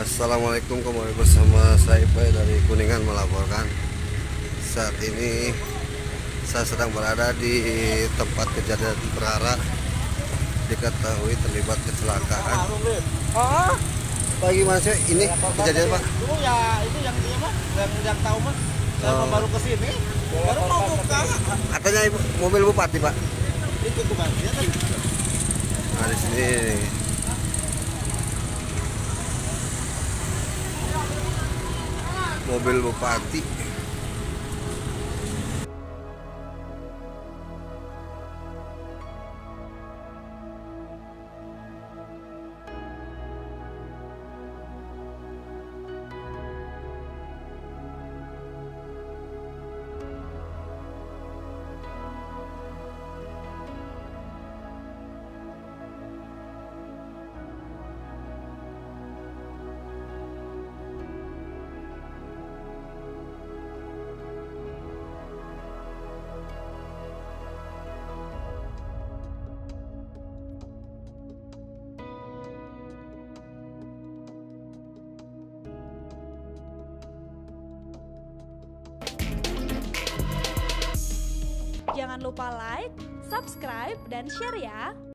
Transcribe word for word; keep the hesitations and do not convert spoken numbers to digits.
Assalamualaikum, kembali bersama saya Ipai dari Kuningan melaporkan. Saat ini saya sedang berada di tempat kejadian perkara. Diketahui terlibat kecelakaan. Oh, Pagi mas, ini kejadian pak? dulu ya itu yang dia mah, yang yang tahu mah. Saya Oh. baru ke sini, baru mau buka. Katanya ibu, mobil bupati pak. Itu tuh kan, dia kan. Nah di sini mobil bupati. Jangan lupa like, subscribe, dan share ya.